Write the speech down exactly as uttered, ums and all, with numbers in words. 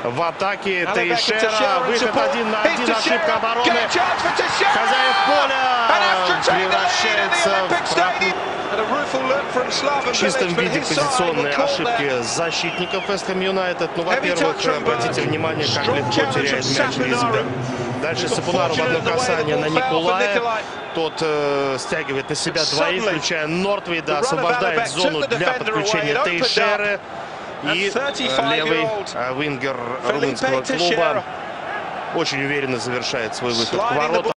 в атаке. Тейшера, выход один на один, ошибка обороны. Хозяин поля превращается в проход. В чистом виде позиционные ошибки защитников Вест Хэм Юнайтед. Ну, во-первых, обратите внимание, как легко теряет мяч Ризбек. Дальше Сапунару в одно касание на Николая. Тот э, стягивает на себя двоих, включая Нортвейда, освобождает зону для подключения Тейшеры. И э, левый э, вингер румынского клуба очень уверенно завершает свой выход к воротам.